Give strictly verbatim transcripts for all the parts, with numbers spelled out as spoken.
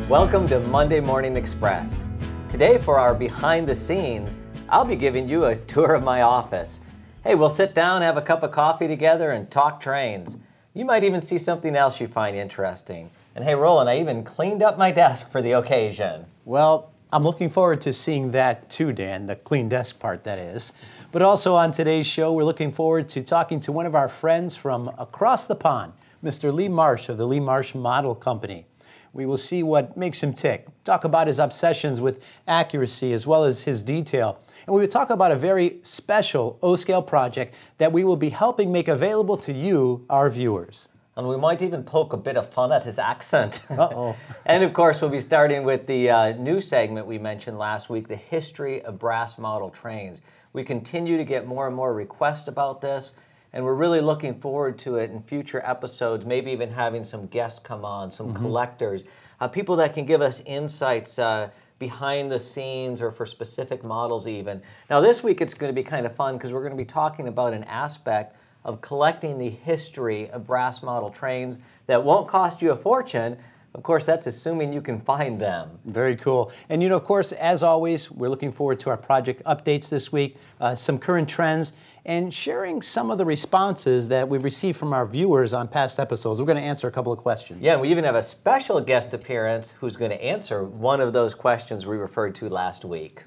Welcome to Monday Morning Express. Today for our behind the scenes, I'll be giving you a tour of my office. Hey, we'll sit down, have a cup of coffee together and talk trains. You might even see something else you find interesting. And hey, Roland, I even cleaned up my desk for the occasion. Well, I'm looking forward to seeing that too, Dan, the clean desk part, that is. But also on today's show, we're looking forward to talking to one of our friends from across the pond, Mister Lee Marsh of the Lee Marsh Model Company. We will see what makes him tick, talk about his obsessions with accuracy as well as his detail. And we will talk about a very special O-scale project that we will be helping make available to you, our viewers. And we might even poke a bit of fun at his accent. Uh-oh. And of course, we'll be starting with the uh, new segment we mentioned last week, the history of brass model trains. We continue to get more and more requests about this, and we're really looking forward to it in future episodes, maybe even having some guests come on, some mm-hmm. collectors, uh, people that can give us insights uh, behind the scenes or for specific models even. Now this week it's going to be kind of fun because we're going to be talking about an aspect of collecting the history of brass model trains that won't cost you a fortune. Of course, that's assuming you can find them. Very cool. And you know, of course, as always, we're looking forward to our project updates this week, uh, some current trends, and sharing some of the responses that we've received from our viewers on past episodes. We're going to answer a couple of questions. Yeah, and we even have a special guest appearance who's going to answer one of those questions we referred to last week.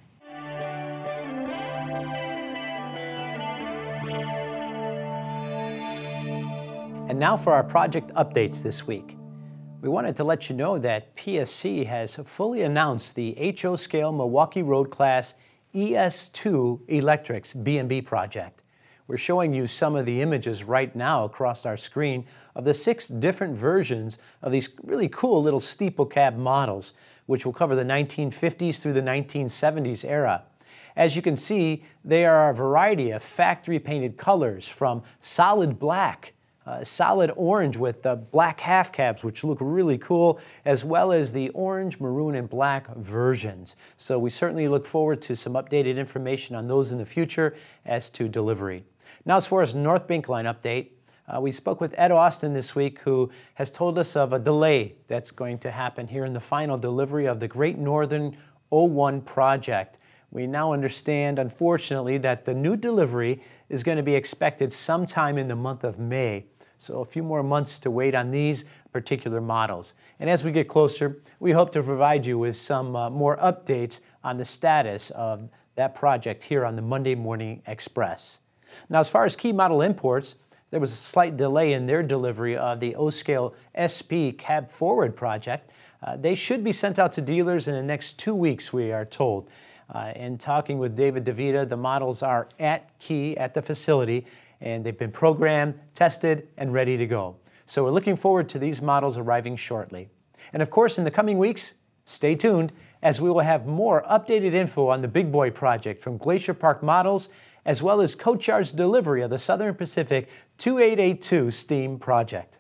And now for our project updates this week. We wanted to let you know that P S C has fully announced the H O scale Milwaukee Road Class E S two Electrics B and B project. We're showing you some of the images right now across our screen of the six different versions of these really cool little steeple cab models, which will cover the nineteen fifties through the nineteen seventies era. As you can see, they are a variety of factory painted colors from solid black, Uh, solid orange with the black half cabs, which look really cool, as well as the orange, maroon, and black versions. So we certainly look forward to some updated information on those in the future as to delivery. Now, as far as North Bank Line update, uh, we spoke with Ed Austin this week, who has told us of a delay that's going to happen here in the final delivery of the Great Northern oh one project. We now understand, unfortunately, that the new delivery is going to be expected sometime in the month of May. So a few more months to wait on these particular models. And as we get closer, we hope to provide you with some uh, more updates on the status of that project here on the Monday Morning Express. Now, as far as key model imports, there was a slight delay in their delivery of the O-scale S P Cab Forward project. Uh, they should be sent out to dealers in the next two weeks, we are told. Uh, in talking with David DeVita, the models are at key at the facility, and they've been programmed, tested, and ready to go. So we're looking forward to these models arriving shortly. And of course, in the coming weeks, stay tuned, as we will have more updated info on the Big Boy project from Glacier Park Models, as well as Coach Yard's delivery of the Southern Pacific two eight eight two steam project.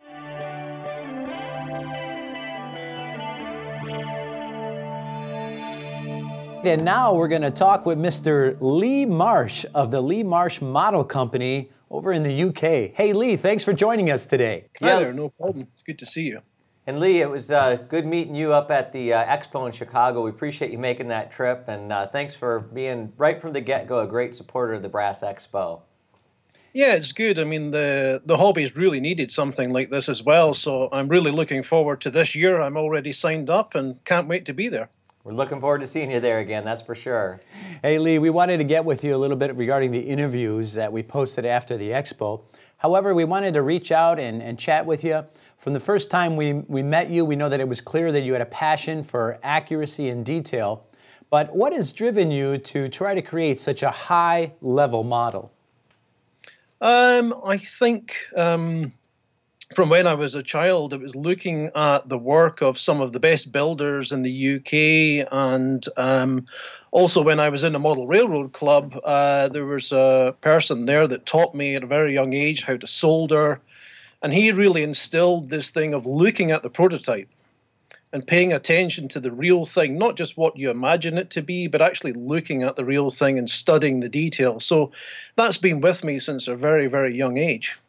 And now we're going to talk with Mister Lee Marsh of the Lee Marsh Model Company over in the U K. Hey, Lee, thanks for joining us today. Hi yeah. there, no problem. It's good to see you. And Lee, it was uh, good meeting you up at the uh, Expo in Chicago. We appreciate you making that trip, and uh, thanks for being, right from the get-go, a great supporter of the Brass Expo. Yeah, it's good. I mean, the, the hobby's really needed something like this as well, so I'm really looking forward to this year. I'm already signed up and can't wait to be there. We're looking forward to seeing you there again, that's for sure. Hey, Lee, we wanted to get with you a little bit regarding the interviews that we posted after the Expo. However, we wanted to reach out and, and chat with you. From the first time we, we met you, we know that it was clear that you had a passion for accuracy and detail. But what has driven you to try to create such a high-level model? Um, I think... Um From when I was a child, it was looking at the work of some of the best builders in the U K, and um, also when I was in the Model Railroad Club, uh, there was a person there that taught me at a very young age how to solder, and he really instilled this thing of looking at the prototype and paying attention to the real thing, not just what you imagine it to be, but actually looking at the real thing and studying the detail. So that's been with me since a very, very young age.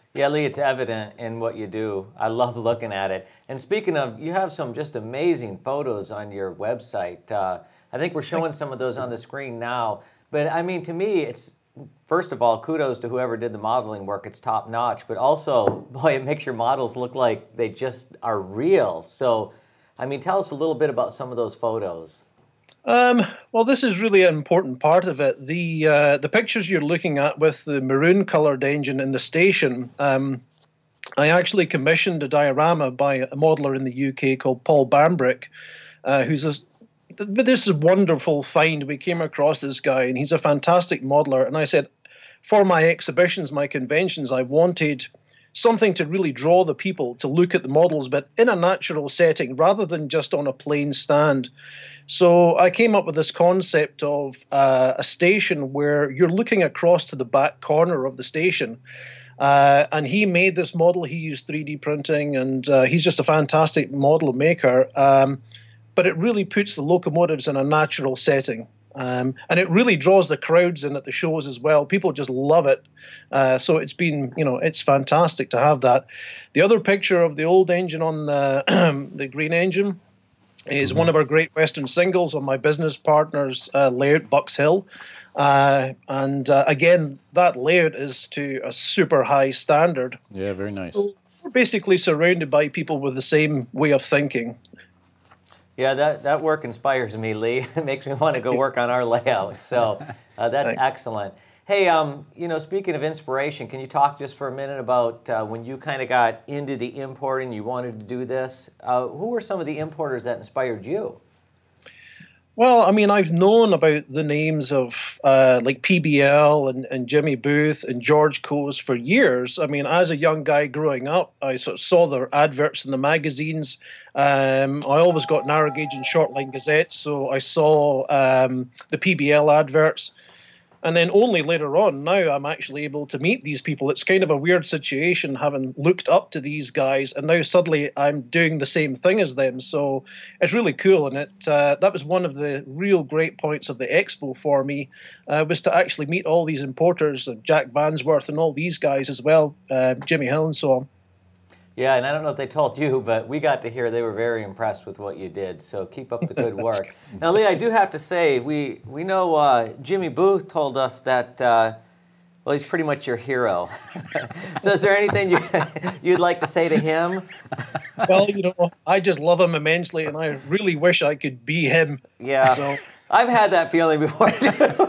Yeah, Lee, it's evident in what you do. I love looking at it. And speaking of, you have some just amazing photos on your website. Uh, I think we're showing some of those on the screen now. But I mean, to me, it's, first of all, kudos to whoever did the modeling work. It's top notch. But also, boy, it makes your models look like they just are real. So, I mean, tell us a little bit about some of those photos. Um, well, this is really an important part of it. The uh, the pictures you're looking at with the maroon-colored engine in the station, um, I actually commissioned a diorama by a modeler in the U K called Paul Bambrick, uh, who's a but this is a wonderful find. We came across this guy, and he's a fantastic modeler. And I said, for my exhibitions, my conventions, I wanted something to really draw the people to look at the models, but in a natural setting rather than just on a plain stand. So I came up with this concept of uh, a station where you're looking across to the back corner of the station. Uh, and he made this model. He used three D printing, and uh, he's just a fantastic model maker. Um, but it really puts the locomotives in a natural setting. Um, and it really draws the crowds in at the shows as well. People just love it. Uh, so it's been, you know, it's fantastic to have that. The other picture of the old engine on the, the green engine is one of our Great Western singles on my business partner's uh, layout, Bucks Hill. Uh, and uh, again, that layout is to a super high standard. Yeah, very nice. So we're basically surrounded by people with the same way of thinking. Yeah, that, that work inspires me, Lee. It makes me want to go work on our layout. So uh, that's Thanks. Excellent. Hey, um, you know, speaking of inspiration, can you talk just for a minute about uh, when you kind of got into the importing, you wanted to do this? Uh, who were some of the importers that inspired you? Well, I mean, I've known about the names of uh, like P B L and, and Jimmy Booth and George Coase for years. I mean, as a young guy growing up, I sort of saw their adverts in the magazines. Um, I always got narrow gauge and short line gazettes, so I saw um, the P B L adverts. And then only later on, now I'm actually able to meet these people. It's kind of a weird situation having looked up to these guys, and now suddenly I'm doing the same thing as them. So it's really cool, and it uh, that was one of the real great points of the expo for me, uh, was to actually meet all these importers, uh, Jack Vansworth and all these guys as well, uh, Jimmy Hill and so on. Yeah, and I don't know if they told you, but we got to hear they were very impressed with what you did. So keep up the good work. Now, Lee, I do have to say, we we know uh, Jimmy Booth told us that, uh, well, he's pretty much your hero. So is there anything you, you'd like to say to him? Well, you know, I just love him immensely, and I really wish I could be him. Yeah, so. I've had that feeling before, too.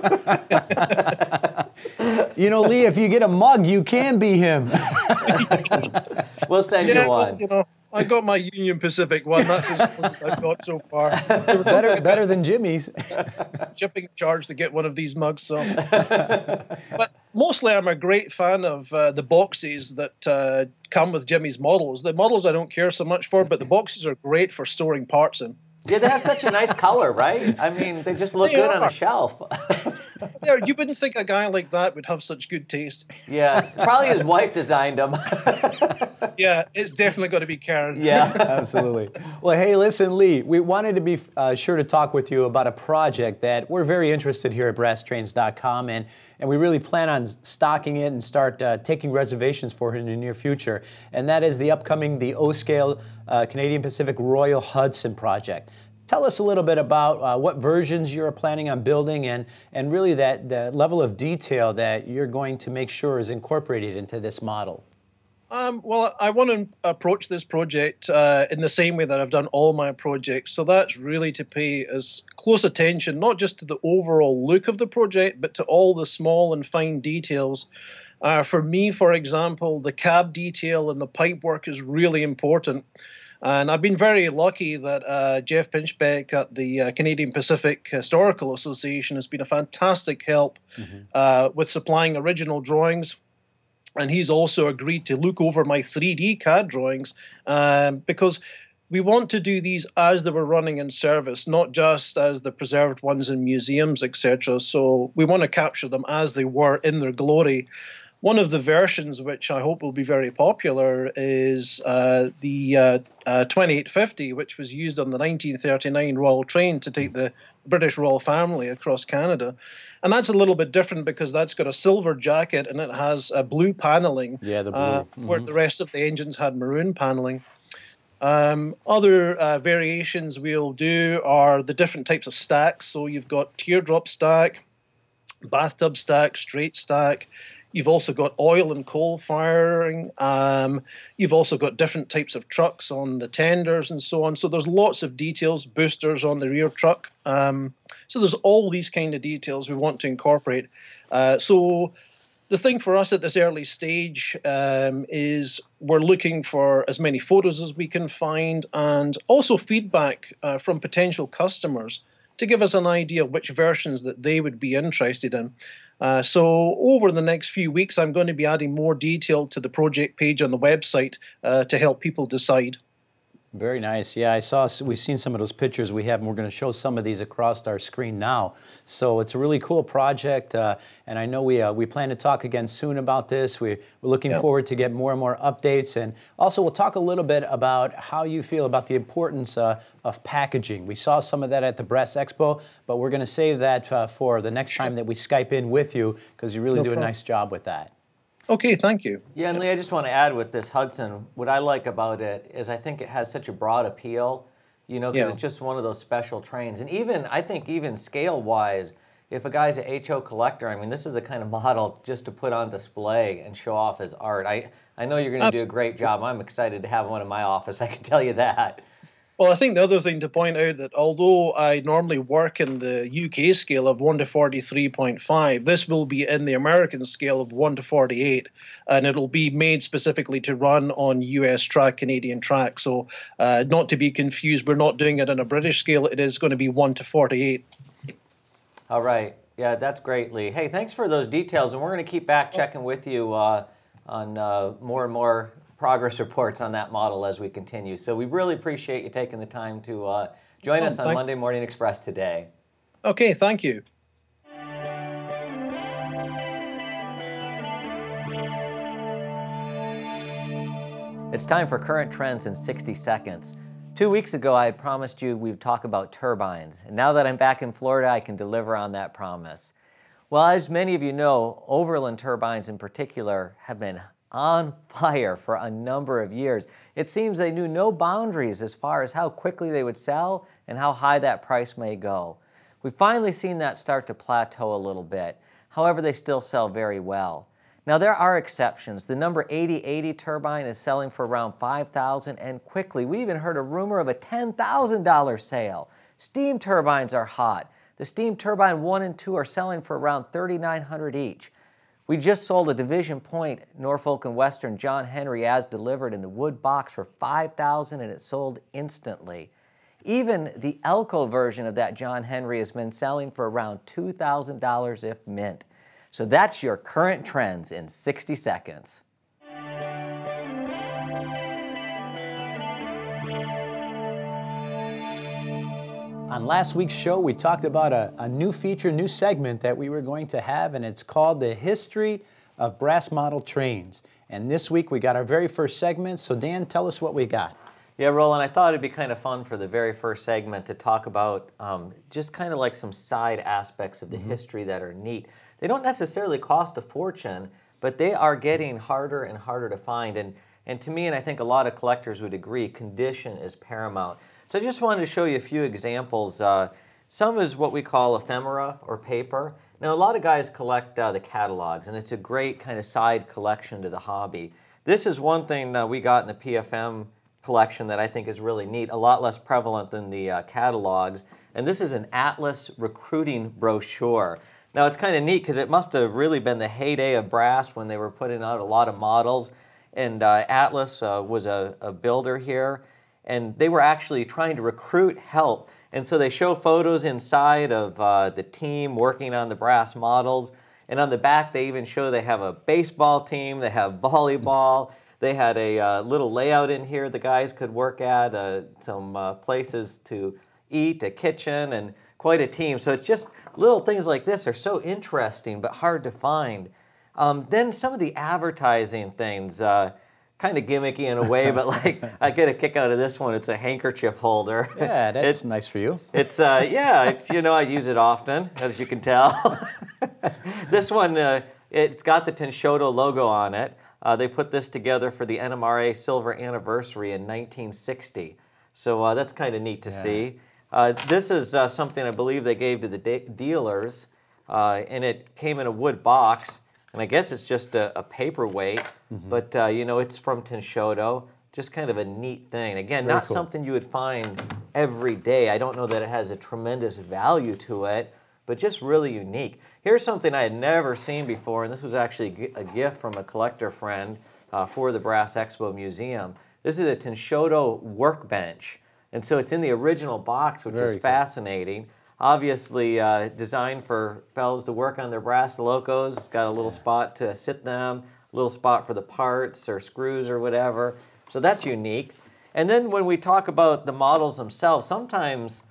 You know, Lee, if you get a mug, you can be him. We'll send yeah, you one. Well, you know, I got my Union Pacific one. That's as close as I've got so far. Better, better than Jimmy's. Shipping charge to get one of these mugs. So, but mostly I'm a great fan of uh, the boxes that uh, come with Jimmy's models. The models I don't care so much for, but the boxes are great for storing parts in. Yeah, they have such a nice color, right? I mean, they just look They good are. on a shelf. There, you wouldn't think a guy like that would have such good taste. Yeah, probably his wife designed them. Yeah, it's definitely got to be Karen. Yeah, absolutely. Well, hey, listen, Lee, we wanted to be uh, sure to talk with you about a project that we're very interested here at brass trains dot com, and, and we really plan on stocking it and start uh, taking reservations for it in the near future, and that is the upcoming, the O-Scale uh, Canadian Pacific Royal Hudson project. Tell us a little bit about uh, what versions you're planning on building, and, and really that the level of detail that you're going to make sure is incorporated into this model. Um, well, I want to approach this project uh, in the same way that I've done all my projects. So that's really to pay as close attention, not just to the overall look of the project, but to all the small and fine details. Uh, for me, for example, the cab detail and the pipe work is really important. And I've been very lucky that uh, Jeff Pinchbeck at the uh, Canadian Pacific Historical Association has been a fantastic help mm-hmm. uh, with supplying original drawings. And he's also agreed to look over my three D C A D drawings um, because we want to do these as they were running in service, not just as the preserved ones in museums, et cetera. So we want to capture them as they were in their glory. One of the versions, which I hope will be very popular, is uh, the uh, uh, twenty-eight fifty, which was used on the nineteen thirty-nine Royal Train to take the British royal family across Canada. and that's a little bit different because that's got a silver jacket and it has a blue paneling. Yeah, the blue. Uh, Mm-hmm. Where the rest of the engines had maroon paneling. Um, other uh, variations we'll do are the different types of stacks. So you've got teardrop stack, bathtub stack, straight stack. You've also got oil and coal firing. Um, you've also got different types of trucks on the tenders and so on. So there's lots of details, boosters on the rear truck. Um, so there's all these kind of details we want to incorporate. Uh, so the thing for us at this early stage um, is we're looking for as many photos as we can find and also feedback uh, from potential customers to give us an idea of which versions that they would be interested in. Uh, so over the next few weeks, I'm going to be adding more detail to the project page on the website uh, to help people decide. Very nice. Yeah, I saw, we've seen some of those pictures we have, and we're going to show some of these across our screen now. So it's a really cool project, uh, and I know we uh, we plan to talk again soon about this. We're, we're looking Yep. forward to get more and more updates, and also we'll talk a little bit about how you feel about the importance uh, of packaging. We saw some of that at the Brass Expo, but we're going to save that uh, for the next time that we Skype in with you, because you really No do problem. a nice job with that. Okay, thank you. Yeah, and Lee, I just want to add with this Hudson, what I like about it is I think it has such a broad appeal, you know, because Yeah. it's just one of those special trains. And even, I think even scale-wise, if a guy's an H O collector, I mean, this is the kind of model just to put on display and show off as art. I, I know you're going to do a great job. I'm excited to have one in my office, I can tell you that. Well, I think the other thing to point out that although I normally work in the U K scale of one to forty-three point five, this will be in the American scale of one to forty-eight, and it'll be made specifically to run on U S track, Canadian track. So uh, not to be confused, we're not doing it on a British scale. It is going to be one to forty-eight. All right. Yeah, that's great, Lee. Hey, thanks for those details, and we're going to keep back checking with you uh, on uh, more and more progress reports on that model as we continue. So we really appreciate you taking the time to uh, join Oh, us on thank- Monday Morning Express today. Okay, thank you. It's time for Current Trends in sixty seconds. Two weeks ago, I had promised you we'd talk about turbines, and now that I'm back in Florida, I can deliver on that promise. Well, as many of you know, Overland turbines in particular have been on fire for a number of years. It seems they knew no boundaries as far as how quickly they would sell and how high that price may go. We've finally seen that start to plateau a little bit. However, they still sell very well. Now, there are exceptions. The number eighty eighty turbine is selling for around five thousand dollars and quickly. We even heard a rumor of a ten thousand dollar sale. Steam turbines are hot. The steam turbine one and two are selling for around thirty-nine hundred dollars each. We just sold a Division Point Norfolk and Western John Henry as delivered in the wood box for five thousand dollars, and it sold instantly. Even the Elco version of that John Henry has been selling for around two thousand dollars if mint. So that's your current trends in sixty seconds. On last week's show, we talked about a, a new feature, new segment that we were going to have, and it's called The History of Brass Model Trains. And this week we got our very first segment, so Dan, tell us what we got. Yeah, Roland, I thought it'd be kind of fun for the very first segment to talk about um, just kind of like some side aspects of the mm-hmm. history that are neat. They don't necessarily cost a fortune, but they are getting harder and harder to find. And, and to me, and I think a lot of collectors would agree, condition is paramount. So I just wanted to show you a few examples. Uh, some is what we call ephemera or paper. Now, a lot of guys collect uh, the catalogs, and it's a great kind of side collection to the hobby. This is one thing uh, we got in the P F M collection that I think is really neat, a lot less prevalent than the uh, catalogs. And this is an Atlas recruiting brochure. Now, it's kind of neat because it must have really been the heyday of brass when they were putting out a lot of models. And uh, Atlas uh, was a, a builder here, and they were actually trying to recruit help. And so they show photos inside of uh, the team working on the brass models. And on the back, they even show they have a baseball team, they have volleyball. They had a uh, little layout in here the guys could work at, uh, some uh, places to eat, a kitchen, and quite a team. So it's just little things like this are so interesting but hard to find. Um, then some of the advertising things. Uh, kind of gimmicky in a way, but like I get a kick out of this one. It's a handkerchief holder. Yeah, that's it, nice for you. It's uh, yeah, it's, you know, I use it often, as you can tell. This one, uh, it's got the Tenshoto logo on it. Uh, they put this together for the N M R A Silver Anniversary in nineteen sixty. So uh, that's kind of neat to yeah. see. Uh, this is uh, something I believe they gave to the de dealers, uh, and it came in a wood box. And I guess it's just a, a paperweight, mm-hmm. but uh, you know, it's from Tenshoto. Just kind of a neat thing. Again, Very not cool. something you would find every day. I don't know that it has a tremendous value to it, but just really unique. Here's something I had never seen before, and this was actually a gift from a collector friend uh, for the Brass Expo Museum. This is a Tenshoto workbench, and so it's in the original box, which Very is cool. fascinating. Obviously uh, designed for fellows to work on their brass locos. It's got a little spot to sit them, a little spot for the parts or screws or whatever. So that's unique. And then when we talk about the models themselves, sometimes,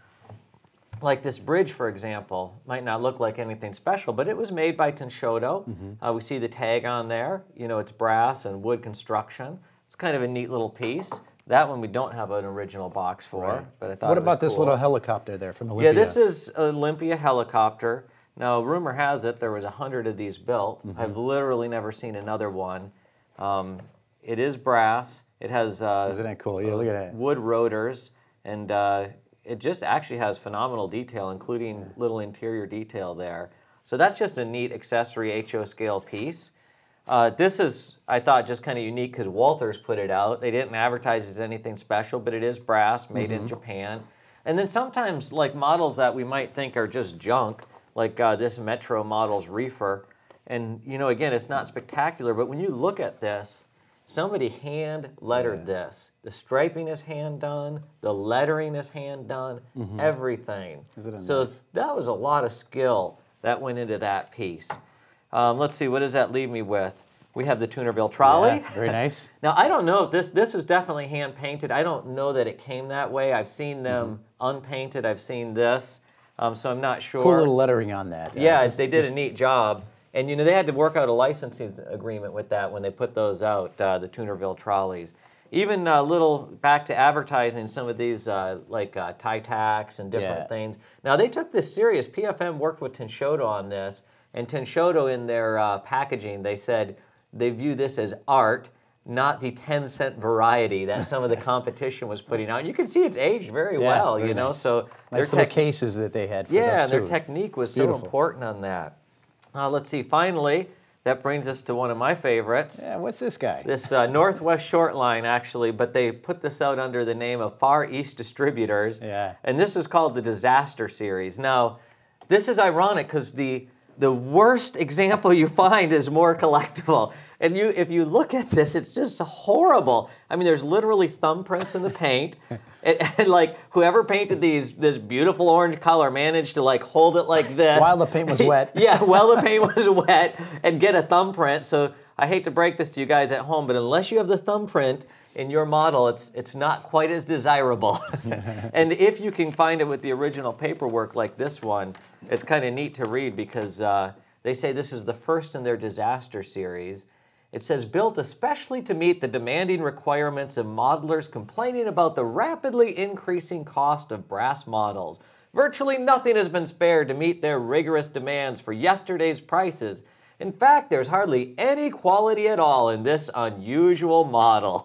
like this bridge, for example, might not look like anything special, but it was made by Tenshoto. Mm-hmm. uh, we see the tag on there. You know, it's brass and wood construction. It's kind of a neat little piece. That one we don't have an original box for, right. but I thought What it was about this cool. little helicopter there from Olympia? Yeah, this is an Olympia helicopter. Now, rumor has it there was a hundred of these built. Mm-hmm. I've literally never seen another one. Um, it is brass. It has uh, Isn't that cool? Yeah, look at that. wood rotors, and uh, it just actually has phenomenal detail, including yeah. little interior detail there. So that's just a neat accessory H O scale piece. Uh, this is, I thought, just kind of unique because Walthers put it out. They didn't advertise it as anything special, but it is brass, made mm-hmm. in Japan. And then sometimes, like models that we might think are just junk, like uh, this Metro Models Reefer. And, you know, again, it's not spectacular, but when you look at this, somebody hand lettered yeah. this. The striping is hand done, the lettering is hand done, mm-hmm. everything. So nice? That was a lot of skill that went into that piece. Um, let's see, what does that leave me with? We have the Tunerville trolley. Yeah, very nice. Now, I don't know if this, this was definitely hand painted. I don't know that it came that way. I've seen them mm-hmm. unpainted. I've seen this, um, so I'm not sure. Cool little lettering on that. Yeah, uh, just, they did just... a neat job. And, you know, they had to work out a licensing agreement with that when they put those out, uh, the Tunerville trolleys. Even a uh, little back to advertising some of these, uh, like uh, Tie-Tacs and different yeah. things. Now, they took this serious. P F M worked with Tenshoto on this. And Tenshoto, in their uh, packaging, they said they view this as art, not the ten cent variety that some of the competition was putting out. And you can see it's aged very yeah, well, very you know. Nice. So nice little cases that they had for yeah, those and too. their technique was Beautiful. so important on that. Uh, let's see, finally, that brings us to one of my favorites. Yeah, what's this guy? This uh, Northwest Short Line, actually, but they put this out under the name of Far East Distributors. Yeah. And this was called the Disaster Series. Now, this is ironic because the The worst example you find is more collectible. And you, if you look at this, it's just horrible. I mean, there's literally thumbprints in the paint. and, and like, whoever painted these, this beautiful orange color managed to like hold it like this. While the paint was wet. Yeah, while the paint was wet and get a thumbprint. So I hate to break this to you guys at home, but unless you have the thumbprint in your model, it's, it's not quite as desirable. And if you can find it with the original paperwork like this one, it's kind of neat to read because uh, they say this is the first in their disaster series. It says, built especially to meet the demanding requirements of modelers complaining about the rapidly increasing cost of brass models. Virtually nothing has been spared to meet their rigorous demands for yesterday's prices. In fact, there's hardly any quality at all in this unusual model.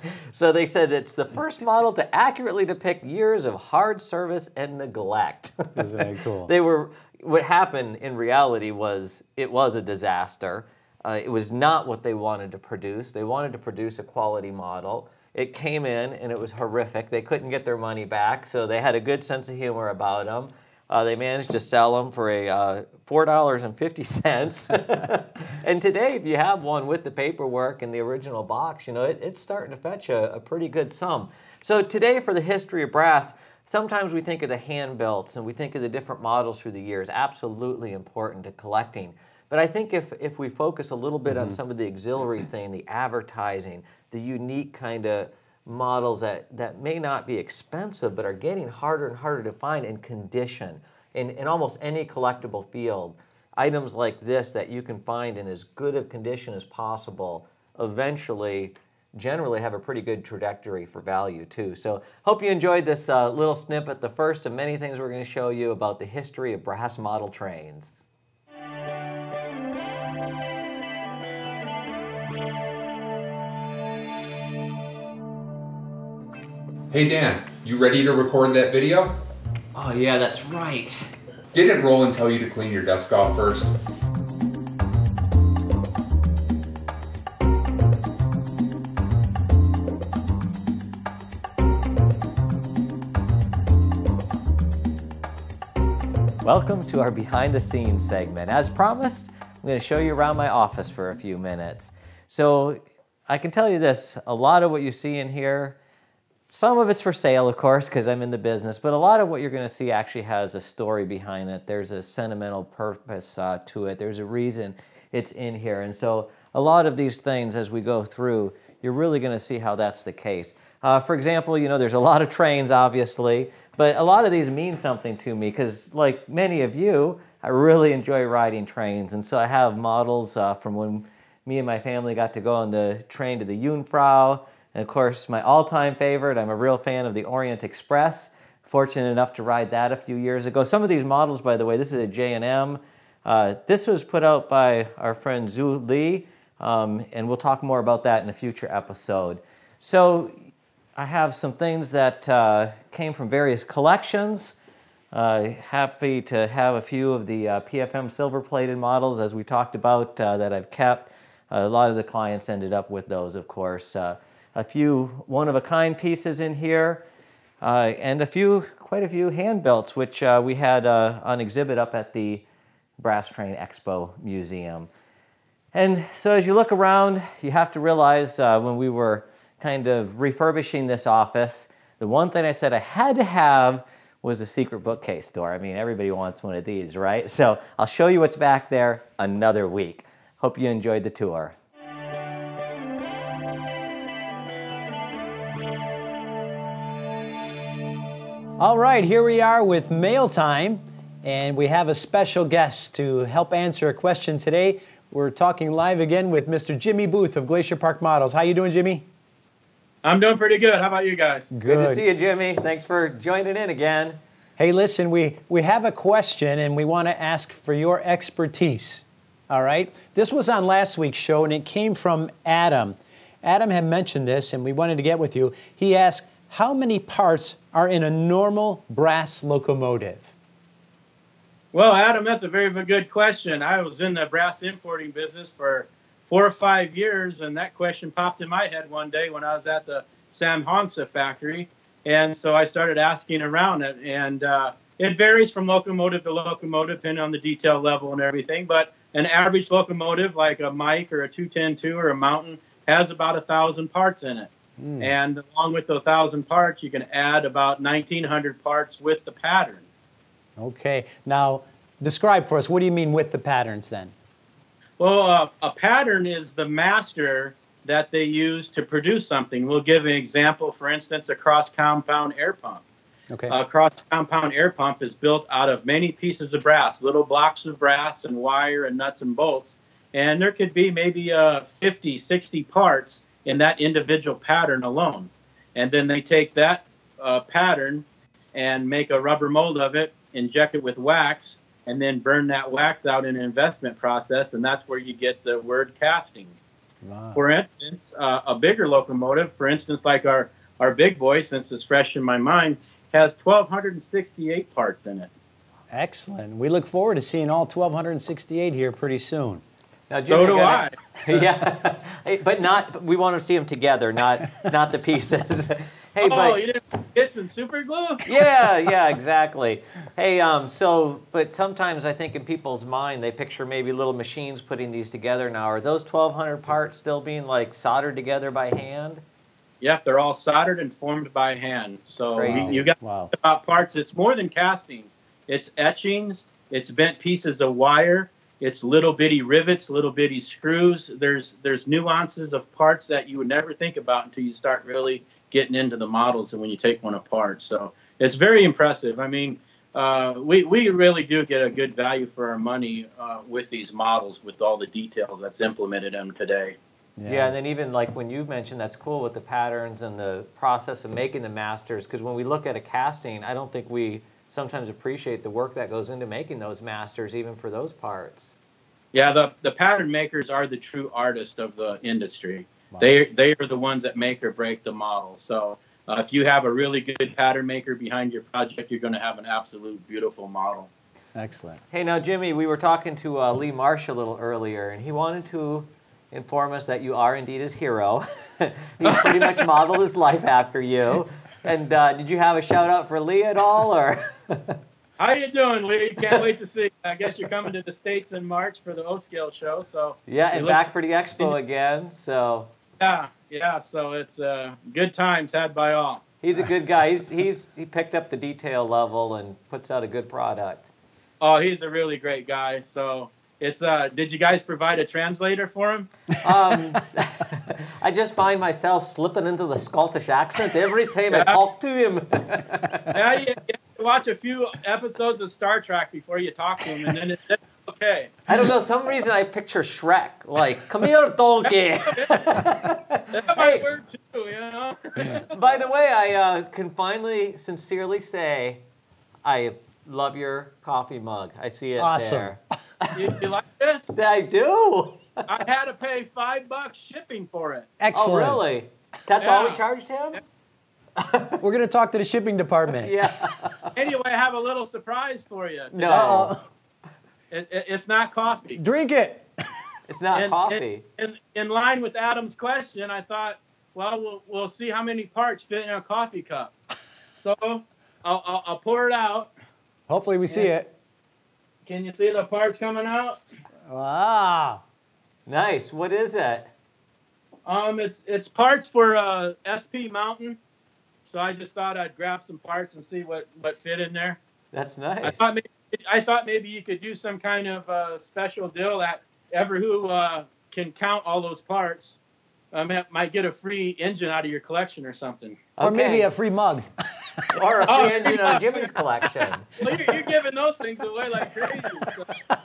So they said it's the first model to accurately depict years of hard service and neglect. Isn't that cool? They were, what happened in reality was it was a disaster. Uh, it was not what they wanted to produce. They wanted to produce a quality model. It came in and it was horrific. They couldn't get their money back, so they had a good sense of humor about them. Uh, they managed to sell them for a uh, four dollars and fifty cents. And today, if you have one with the paperwork and the original box, you know, it, it's starting to fetch a, a pretty good sum. So today, for the history of brass, sometimes we think of the hand-builts and we think of the different models through the years. Absolutely important to collecting. But I think if, if we focus a little bit mm-hmm. on some of the auxiliary thing, the advertising, the unique kind of models that, that may not be expensive but are getting harder and harder to find in condition in, in almost any collectible field. Items like this that you can find in as good of condition as possible, eventually generally have a pretty good trajectory for value too. So hope you enjoyed this uh, little snippet, the first of many things we're going to show you about the history of brass model trains. Hey Dan, you ready to record that video? Oh yeah, that's right. Did it roll and tell you to clean your desk off first? Welcome to our behind the scenes segment. As promised, I'm going to show you around my office for a few minutes. So I can tell you this, a lot of what you see in here, some of it's for sale, of course, because I'm in the business, but a lot of what you're going to see actually has a story behind it. There's a sentimental purpose uh, to it. There's a reason it's in here. And so a lot of these things, as we go through, you're really going to see how that's the case. Uh, for example, you know, there's a lot of trains, obviously, but a lot of these mean something to me because, like many of you, I really enjoy riding trains. And so I have models uh, from when me and my family got to go on the train to the Jungfrau. And of course, my all-time favorite, I'm a real fan of the Orient Express. Fortunate enough to ride that a few years ago. Some of these models, by the way, this is a J and M. Uh, this was put out by our friend Zhu Lee, um, and we'll talk more about that in a future episode. So I have some things that uh, came from various collections. Uh, happy to have a few of the uh, P F M silver-plated models, as we talked about, uh, that I've kept. Uh, a lot of the clients ended up with those, of course. Uh, a few one-of-a-kind pieces in here, uh, and a few, quite a few hand-builts, which uh, we had uh, on exhibit up at the Brass Train Expo Museum. And so as you look around, you have to realize uh, when we were kind of refurbishing this office, the one thing I said I had to have was a secret bookcase door. I mean, everybody wants one of these, right? So I'll show you what's back there another week. Hope you enjoyed the tour. All right, here we are with mail time, and we have a special guest to help answer a question today. We're talking live again with Mister Jimmy Booth of Glacier Park Models. How you doing, Jimmy? I'm doing pretty good. How about you guys? Good. Good to see you, Jimmy. Thanks for joining in again. Hey, listen, we, we have a question, and we want to ask for your expertise, all right? This was on last week's show, and it came from Adam. Adam had mentioned this, and we wanted to get with you. He asked, how many parts are in a normal brass locomotive? Well, Adam, that's a very good question. I was in the brass importing business for four or five years, and that question popped in my head one day when I was at the Sam Hansa factory. And so I started asking around it, and uh, it varies from locomotive to locomotive, depending on the detail level and everything. But an average locomotive, like a Mike or a two ten two or a Mountain, has about a thousand parts in it. Mm. And along with those thousand parts, you can add about nineteen hundred parts with the patterns. Okay. Now, describe for us, what do you mean with the patterns then? Well, uh, a pattern is the master that they use to produce something. We'll give an example, for instance, a cross-compound air pump. Okay. A cross-compound air pump is built out of many pieces of brass, little blocks of brass and wire and nuts and bolts. And there could be maybe uh, fifty, sixty parts in that individual pattern alone. And then they take that uh, pattern and make a rubber mold of it, inject it with wax, and then burn that wax out in an investment process, and that's where you get the word casting. Wow. For instance, uh, a bigger locomotive, for instance, like our, our big boy, since it's fresh in my mind, has one thousand two hundred sixty-eight parts in it. Excellent. We look forward to seeing all one thousand two hundred sixty-eight here pretty soon. Now, Jimmy, so do gotta, I. Yeah, but not. We want to see them together, not not the pieces. Hey, oh, but, you didn't bits and super glue? Yeah, yeah, exactly. Hey, um, so, but sometimes I think in people's mind they picture maybe little machines putting these together. Now, are those twelve hundred parts still being like soldered together by hand? Yep, they're all soldered and formed by hand. So you, you got wow. about parts. It's more than castings. It's etchings. It's bent pieces of wire. It's little bitty rivets, little bitty screws. There's there's nuances of parts that you would never think about until you start really getting into the models and when you take one apart. So it's very impressive. I mean, uh, we, we really do get a good value for our money uh, with these models, with all the details that's implemented in them today. Yeah. yeah, and then even like when you mentioned, that's cool with the patterns and the process of making the masters, because when we look at a casting, I don't think we sometimes appreciate the work that goes into making those masters, even for those parts. Yeah, the, the pattern makers are the true artists of the industry. Wow. They, they are the ones that make or break the model. So uh, if you have a really good pattern maker behind your project, you're going to have an absolute beautiful model. Excellent. Hey, now, Jimmy, we were talking to uh, Lee Marsh a little earlier, and he wanted to inform us that you are indeed his hero. He's pretty much modeled his life after you. And uh, did you have a shout out for Lee at all, or? How you doing, Lee? Can't wait to see you. I guess you're coming to the States in March for the O-Scale show. So yeah, and back for the expo again. So yeah, yeah. So it's uh, good times had by all. He's a good guy. He's he's he picked up the detail level and puts out a good product. Oh, he's a really great guy. So it's uh, did you guys provide a translator for him? Um, I just find myself slipping into the Scottish accent every time yeah. I talk to him. Yeah, you, you watch a few episodes of Star Trek before you talk to him, and then it's okay. I don't know, some reason I picture Shrek, like, come here, donkey. That might hey, work too, you know? By the way, I uh, can finally, sincerely say, I love your coffee mug. I see it awesome. there. You, you like this? I do. I had to pay five bucks shipping for it. Excellent. Oh, really? That's yeah. all we charged him? We're going to talk to the shipping department. Yeah. Anyway, I have a little surprise for you today. No. Uh-oh. It, it, it's not coffee. Drink it. It's not and, coffee. And, in line with Adam's question, I thought, well, well, we'll see how many parts fit in a coffee cup. So I'll, I'll, I'll pour it out. Hopefully we see it. Can you see the parts coming out? Wow. Nice. What is it? Um, it's it's parts for uh, S P Mountain. So I just thought I'd grab some parts and see what, what fit in there. That's nice. I thought maybe, I thought maybe you could do some kind of uh, special deal that ever who uh, can count all those parts um, might get a free engine out of your collection or something. Or okay. maybe a free mug. Or a free oh, engine out of Jimmy's collection. Well, you're, you're giving those things away like crazy. So.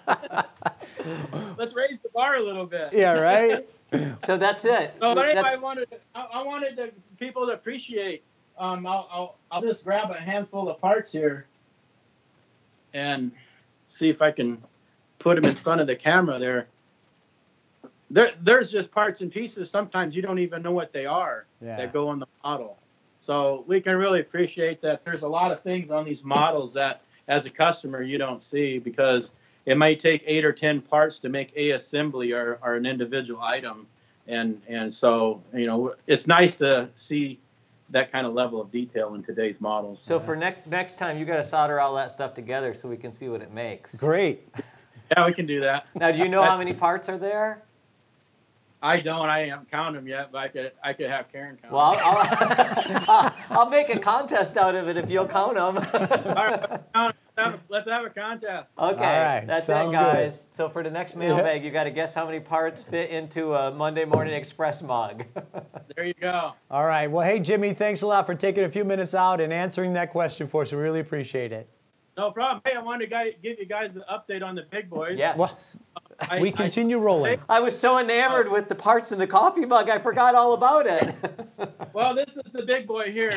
Let's raise the bar a little bit. Yeah, right? So that's it. So, but anyway, that's... I wanted, I, I wanted the people to appreciate. Um, I'll, I'll, I'll just grab a handful of parts here and see if I can put them in front of the camera there. There, there's just parts and pieces. Sometimes you don't even know what they are yeah. that go on the model. So we can really appreciate that. There's a lot of things on these models that, as a customer, you don't see because it might take eight or ten parts to make a assembly or, or an individual item, and and so you know it's nice to see that kind of level of detail in today's models. So for next next time, you got to solder all that stuff together so we can see what it makes. Great. Yeah, we can do that. Now, do you know how many parts are there? I don't. I haven't counted them yet, but I could. I could have Karen count. Well, I'll, I'll, I'll make a contest out of it if you'll count them. All right, let's have, a, let's have a contest. Okay, all right, that's sounds it, guys. good. So for the next mailbag, you got to guess how many parts fit into a Monday Morning Express mug. There you go. All right. Well, hey, Jimmy, thanks a lot for taking a few minutes out and answering that question for us. We really appreciate it. No problem. Hey, I wanted to give you guys an update on the big boys. Yes. Well, I, we continue I, rolling. I was so enamored with the parts in the coffee mug, I forgot all about it. Well, this is the big boy here.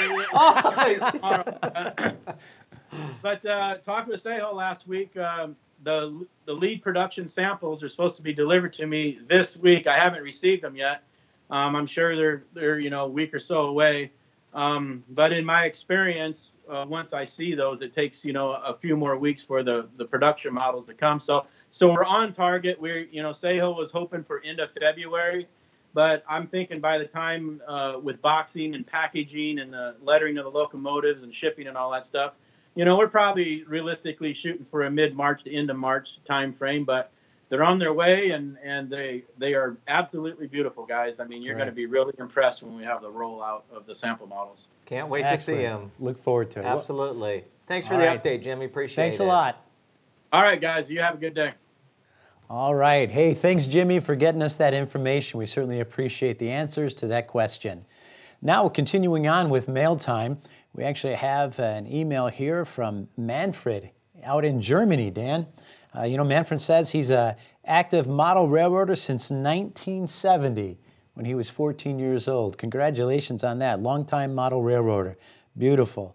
But uh, talking with Seho last week, um, the the lead production samples are supposed to be delivered to me this week. I haven't received them yet. Um, I'm sure they're they're you know a week or so away. Um, but in my experience, uh, once I see those, it takes, you know, a few more weeks for the, the production models to come. So, so we're on target. We're, you know, Seho was hoping for end of February, but I'm thinking by the time uh, with boxing and packaging and the lettering of the locomotives and shipping and all that stuff, you know, we're probably realistically shooting for a mid-March to end of March time frame, but they're on their way, and, and they they are absolutely beautiful, guys. I mean, you're right. going to be really impressed when we have the rollout of the sample models. Can't wait Excellent. to see them. Look forward to it. Absolutely. Thanks for All the right. update, Jimmy. Appreciate Thanks it. Thanks a lot. All right, guys. You have a good day. All right. Hey, thanks, Jimmy, for getting us that information. We certainly appreciate the answers to that question. Now, continuing on with mail time, we actually have an email here from Manfred out in Germany, Dan. Uh, you know, Manfred says he's an active model railroader since nineteen seventy when he was fourteen years old. Congratulations on that. Longtime model railroader. Beautiful.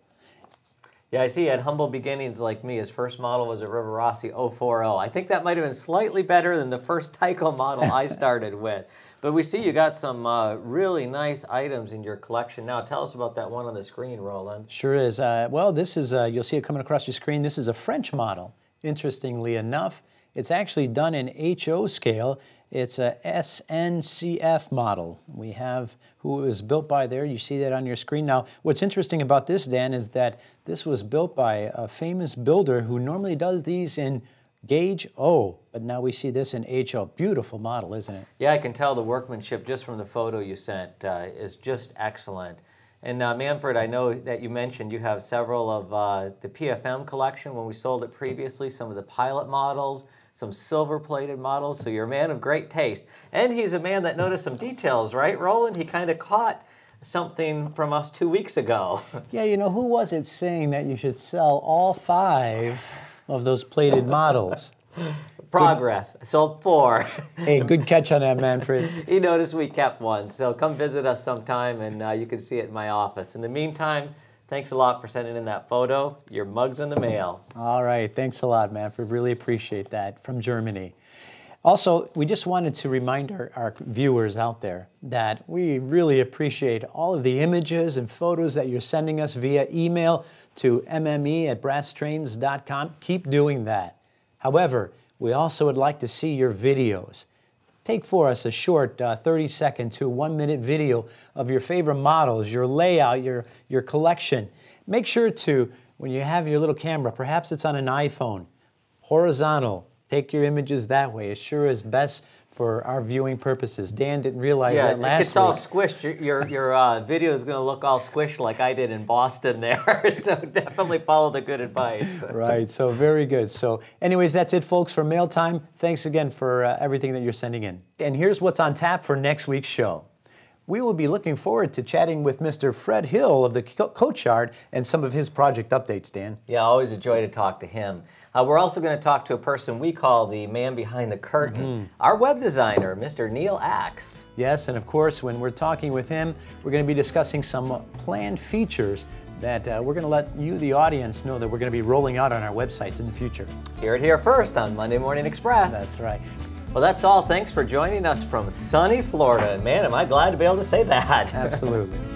Yeah, I see he had humble beginnings like me. His first model was a Rivarossi oh forty. I think that might have been slightly better than the first Tyco model I started with. But we see you got some uh, really nice items in your collection now. Tell us about that one on the screen, Roland. Sure is. Uh, well, this is, uh, you'll see it coming across your screen. This is a French model, interestingly enough. It's actually done in H O scale. It's a S N C F model. We have who it was built by there. You see that on your screen. Now, what's interesting about this, Dan, is that this was built by a famous builder who normally does these in gauge O, but now we see this in H O. Beautiful model, isn't it? Yeah, I can tell the workmanship just from the photo you sent uh, is just excellent. And uh, Manfred, I know that you mentioned you have several of uh, the P F M collection when we sold it previously, some of the pilot models, some silver-plated models, so you're a man of great taste. And he's a man that noticed some details, right, Roland? He kind of caught something from us two weeks ago. Yeah, you know, who was it saying that you should sell all five of those plated models? Progress. I sold four. Hey, good catch on that, Manfred. He noticed we kept one, so come visit us sometime and uh, you can see it in my office. In the meantime, thanks a lot for sending in that photo. Your mug's in the mail. All right, thanks a lot, Manfred. Really appreciate that from Germany. Also, we just wanted to remind our, our viewers out there that we really appreciate all of the images and photos that you're sending us via email to M M E at brass trains dot com. Keep doing that. However, we also would like to see your videos. Take for us a short uh, thirty second to one minute video of your favorite models, your layout, your, your collection. Make sure to, when you have your little camera, perhaps it's on an iPhone, horizontal, take your images that way. It sure is best for our viewing purposes. Dan didn't realize yeah, that last week. Yeah, it gets all squished. Your, your, your uh, video is going to look all squished like I did in Boston there. So definitely follow the good advice. Right, so very good. So anyways, that's it, folks, for Mail Time. Thanks again for uh, everything that you're sending in. And here's what's on tap for next week's show. We will be looking forward to chatting with Mister Fred Hill of the Co Coach Yard and some of his project updates, Dan. Yeah, always a joy to talk to him. Uh, we're also going to talk to a person we call the man behind the curtain, mm-hmm. our web designer, Mister Neil Axe. Yes, and of course, when we're talking with him, we're going to be discussing some planned features that uh, we're going to let you, the audience, know that we're going to be rolling out on our websites in the future. Hear it here first on Monday Morning Express. That's right. Well, that's all. Thanks for joining us from sunny Florida. Man, am I glad to be able to say that. Absolutely.